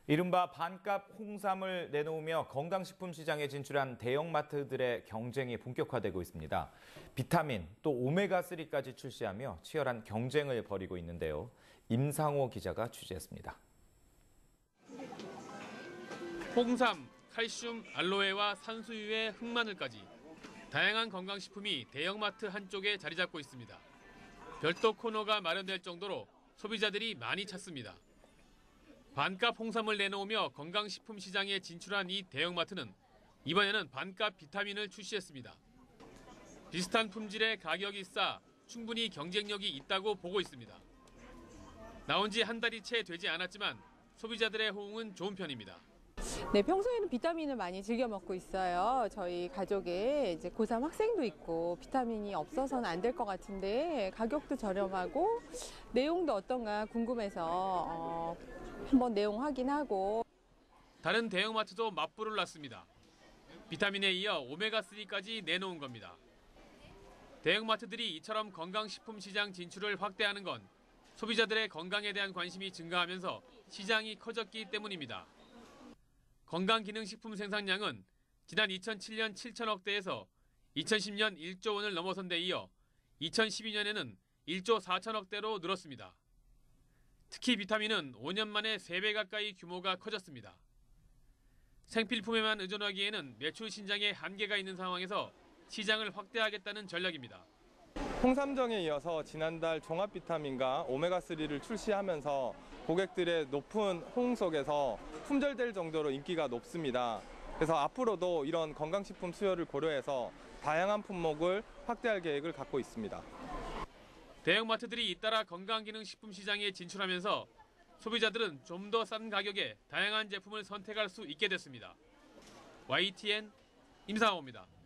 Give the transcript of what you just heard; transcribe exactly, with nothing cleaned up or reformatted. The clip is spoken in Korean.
이른바 반값 홍삼을 내놓으며 건강식품 시장에 진출한 대형마트들의 경쟁이 본격화되고 있습니다. 비타민, 또 오메가삼까지 출시하며 치열한 경쟁을 벌이고 있는데요. 임상호 기자가 취재했습니다. 홍삼, 칼슘, 알로에와 산수유에 흑마늘까지 다양한 건강식품이 대형마트 한쪽에 자리 잡고 있습니다. 별도 코너가 마련될 정도로 소비자들이 많이 찾습니다. 반값 홍삼을 내놓으며 건강식품 시장에 진출한 이 대형마트는 이번에는 반값 비타민을 출시했습니다. 비슷한 품질의 가격이 싸 충분히 경쟁력이 있다고 보고 있습니다. 나온 지 한 달이 채 되지 않았지만 소비자들의 호응은 좋은 편입니다. 네, 평소에는 비타민을 많이 즐겨 먹고 있어요. 저희 가족에 이제 고삼 학생도 있고 비타민이 없어서는 안 될 것 같은데 가격도 저렴하고 내용도 어떤가 궁금해서 어, 한번 내용 확인하고. 다른 대형마트도 맞불을 놨습니다. 비타민에 이어 오메가삼까지 내놓은 겁니다. 대형마트들이 이처럼 건강식품 시장 진출을 확대하는 건 소비자들의 건강에 대한 관심이 증가하면서 시장이 커졌기 때문입니다. 건강기능식품 생산량은 지난 이천칠 년 칠천억 대에서 이천십 년 일조 원을 넘어선 데 이어 이천십이 년에는 일조 사천억 대로 늘었습니다. 특히 비타민은 오 년 만에 세 배 가까이 규모가 커졌습니다. 생필품에만 의존하기에는 매출 신장에 한계가 있는 상황에서 시장을 확대하겠다는 전략입니다. 홍삼정에 이어서 지난달 종합비타민과 오메가삼을 출시하면서 고객들의 높은 호응 속에서 품절될 정도로 인기가 높습니다. 그래서 앞으로도 이런 건강식품 수요를 고려해서 다양한 품목을 확대할 계획을 갖고 있습니다. 대형마트들이 잇따라 건강기능식품 시장에 진출하면서 소비자들은 좀 더 싼 가격에 다양한 제품을 선택할 수 있게 됐습니다. 와이티엔 임상호입니다.